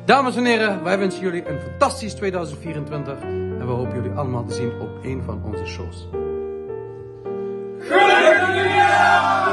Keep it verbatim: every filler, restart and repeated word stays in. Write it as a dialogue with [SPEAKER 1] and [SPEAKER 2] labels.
[SPEAKER 1] Dames en heren, wij wensen jullie een fantastisch tweeduizend vierentwintig en we hopen jullie allemaal te zien op een van onze shows.
[SPEAKER 2] Gelukkig nieuwjaar!